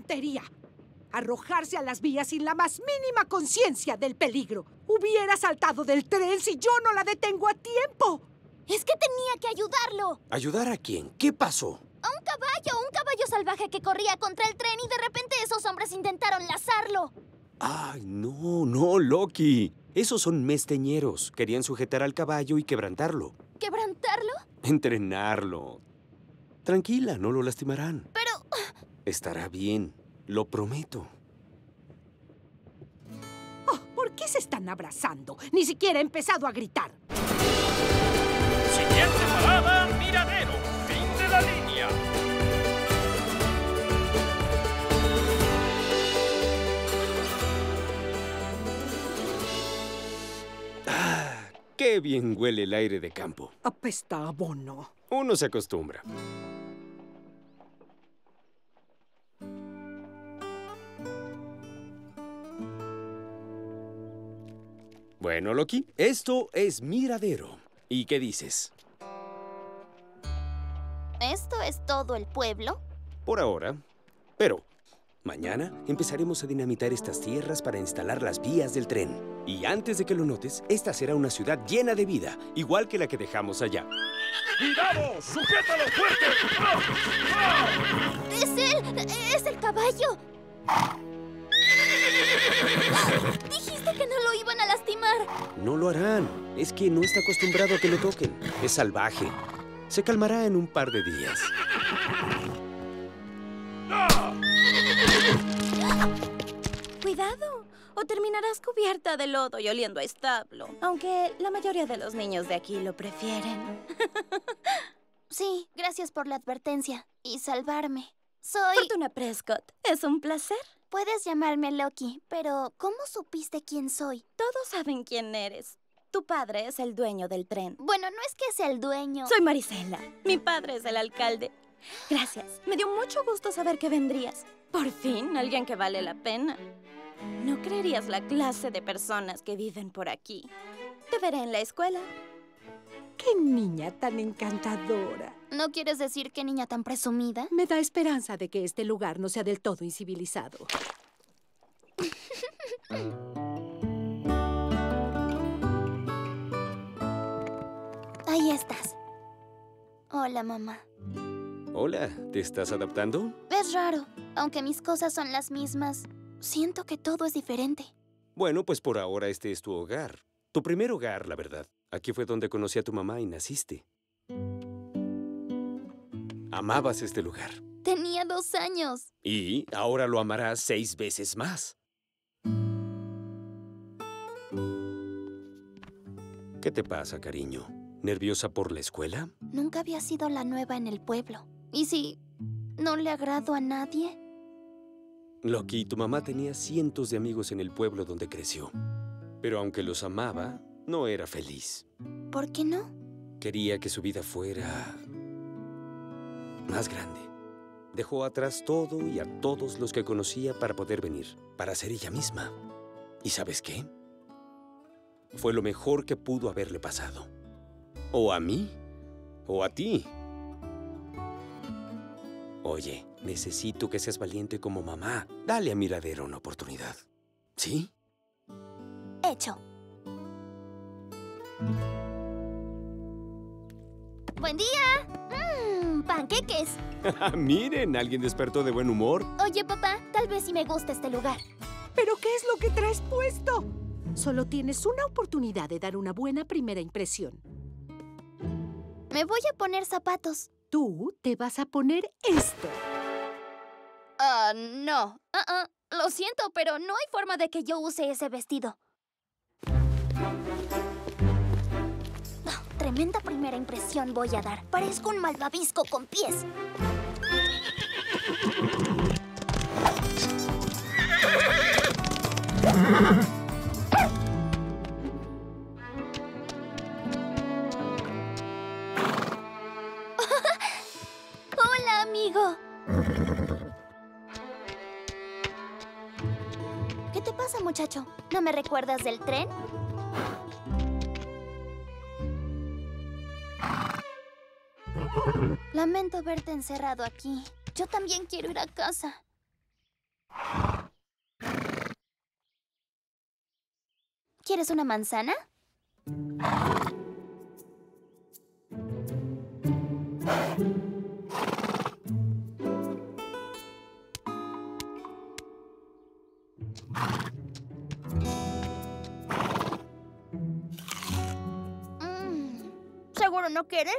tontería! Arrojarse a las vías sin la más mínima conciencia del peligro. Hubiera saltado del tren si yo no la detengo a tiempo. ¡Es que tenía que ayudarlo! ¿Ayudar a quién? ¿Qué pasó? A un caballo salvaje que corría contra el tren y de repente esos hombres intentaron lazarlo. ¡Ay, no, Loki! Esos son mesteñeros. Querían sujetar al caballo y quebrantarlo. ¿Quebrantarlo? Entrenarlo. Tranquila, no lo lastimarán. Pero... Estará bien, lo prometo. Oh, ¿por qué se están abrazando? Ni siquiera he empezado a gritar. Siguiente parada, Miradero. Fin de la línea. ¡Qué bien huele el aire de campo! Apesta a abono. Uno se acostumbra. Bueno, Loki, esto es Miradero. ¿Y qué dices? ¿Esto es todo el pueblo? Por ahora. Pero mañana empezaremos a dinamitar estas tierras para instalar las vías del tren. Y antes de que lo notes, esta será una ciudad llena de vida, igual que la que dejamos allá. ¡Cuidado! ¡Sujétalo fuerte! ¡Ah! ¡Ah! ¡Es él! ¡Es el caballo! Dijiste que no lo iban a lastimar. No lo harán. Es que no está acostumbrado a que lo toquen. Es salvaje. Se calmará en un par de días. Cuidado, o terminarás cubierta de lodo y oliendo a establo. Aunque la mayoría de los niños de aquí lo prefieren. Sí, gracias por la advertencia y salvarme. Soy... Fortuna Prescott, es un placer. Puedes llamarme Loki, pero ¿cómo supiste quién soy? Todos saben quién eres. Tu padre es el dueño del tren. Bueno, no es que sea el dueño. Soy Marisela. Mi padre es el alcalde. Gracias. Me dio mucho gusto saber que vendrías. Por fin, alguien que vale la pena. No creerías la clase de personas que viven por aquí. Te veré en la escuela. ¡Qué niña tan encantadora! ¿No quieres decir qué niña tan presumida? Me da esperanza de que este lugar no sea del todo incivilizado. Ahí estás. Hola, mamá. Hola, ¿te estás adaptando? Es raro. Aunque mis cosas son las mismas, siento que todo es diferente. Bueno, pues por ahora este es tu hogar. Tu primer hogar, la verdad. Aquí fue donde conocí a tu mamá y naciste. Amabas este lugar. Tenía 2 años. Y ahora lo amarás 6 veces más. ¿Qué te pasa, cariño? ¿Nerviosa por la escuela? Nunca había sido la nueva en el pueblo. ¿Y si no le agrado a nadie? Loki, tu mamá tenía cientos de amigos en el pueblo donde creció. Pero aunque los amaba, no era feliz. ¿Por qué no? Quería que su vida fuera más grande. Dejó atrás todo y a todos los que conocía para poder venir, para ser ella misma. ¿Y sabes qué? Fue lo mejor que pudo haberle pasado. O a mí, o a ti. Oye, necesito que seas valiente como mamá. Dale a Miradero una oportunidad. ¿Sí? Hecho. ¡Buen día! ¡Panqueques! Miren, alguien despertó de buen humor. Oye, papá, tal vez sí me gusta este lugar. ¿Pero qué es lo que traes puesto? Solo tienes una oportunidad de dar una buena primera impresión. Me voy a poner zapatos. Tú te vas a poner esto. No. Lo siento, pero no hay forma de que yo use ese vestido. Tremenda primera impresión voy a dar. Parezco un malvavisco con pies. Hola, amigo. ¿Qué te pasa, muchacho? ¿No me recuerdas del tren? Lamento verte encerrado aquí. Yo también quiero ir a casa. ¿Quieres una manzana? ¿Seguro no quieres?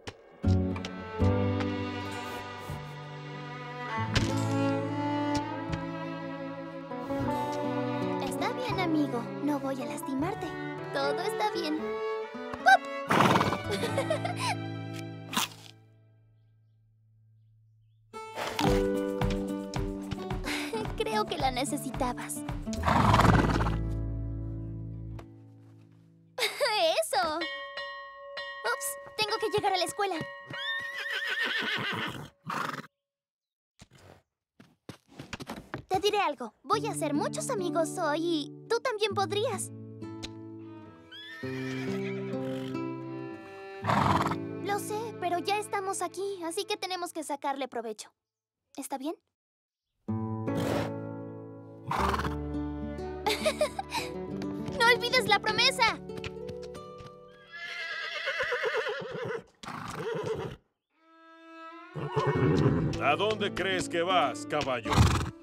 Está bien, amigo. No voy a lastimarte. Todo está bien. Creo que la necesitabas. ¡Eso! Ups, tengo que llegar a la escuela. Te diré algo. Voy a hacer muchos amigos hoy y tú también podrías. Lo sé, pero ya estamos aquí, así que tenemos que sacarle provecho. ¿Está bien? ¡No olvides la promesa! ¿A dónde crees que vas, caballo?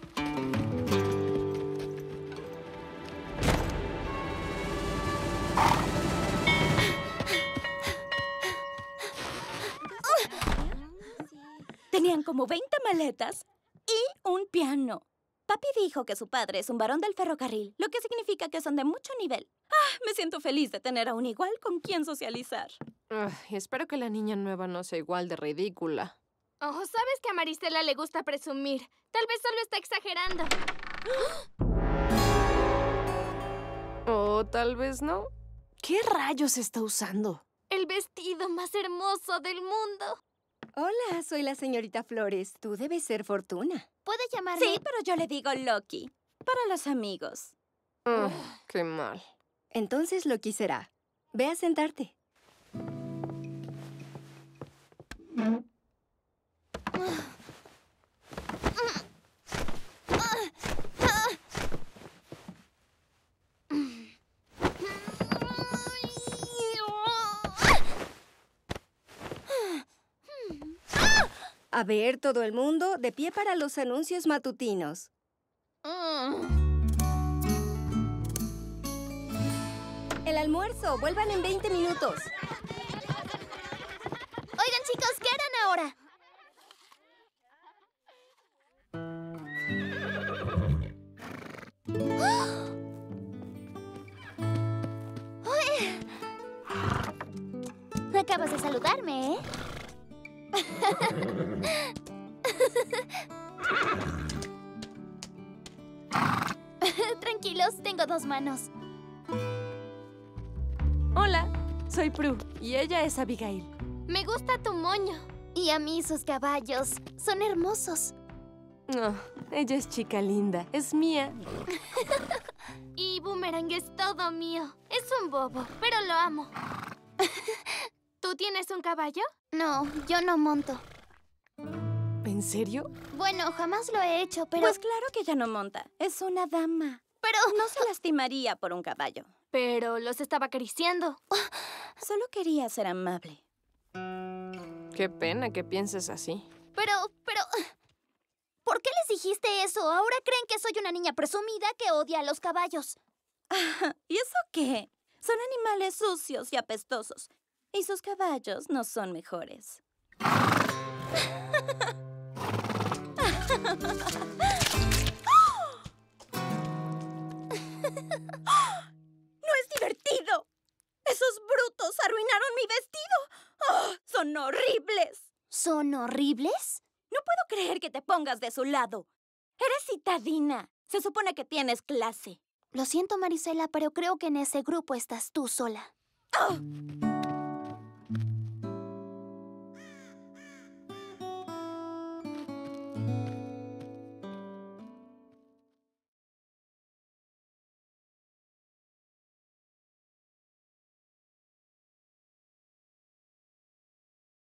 Tenían como 20 maletas y un piano. Papi dijo que su padre es un varón del ferrocarril, lo que significa que son de mucho nivel. Me siento feliz de tener a un igual con quien socializar. Espero que la niña nueva no sea igual de ridícula. Oh, sabes que a Maristela le gusta presumir. Tal vez solo está exagerando. O tal vez no. ¿Qué rayos está usando? El vestido más hermoso del mundo. Hola, soy la señorita Flores. Tú debes ser Fortuna. ¿Puede llamarme? Sí, pero yo le digo Loki. Para los amigos. Qué mal. Entonces Loki será. Ve a sentarte. A ver, todo el mundo, de pie para los anuncios matutinos. El almuerzo, vuelvan en 20 minutos. Oigan, chicos, ¿qué harán ahora? Acabas de saludarme, ¿eh? Tranquilos, tengo 2 manos. Hola, soy Prue y ella es Abigail. Me gusta tu moño. Y a mí sus caballos. Son hermosos. Ella es chica linda, es mía. Y Boomerang es todo mío. Es un bobo, pero lo amo. ¿Tú tienes un caballo? No, yo no monto. ¿En serio? Bueno, jamás lo he hecho, pero... Pues claro que ella no monta. Es una dama. Pero... No se lastimaría por un caballo. Pero los estaba acariciando. Solo quería ser amable. Qué pena que pienses así. Pero... ¿Por qué les dijiste eso? Ahora creen que soy una niña presumida que odia a los caballos. ¿Y eso qué? Son animales sucios y apestosos. Y sus caballos no son mejores. ¡No es divertido! ¡Esos brutos arruinaron mi vestido! ¡Son horribles! ¿Son horribles? No puedo creer que te pongas de su lado. Eres citadina. Se supone que tienes clase. Lo siento, Marisela, pero creo que en ese grupo estás tú sola.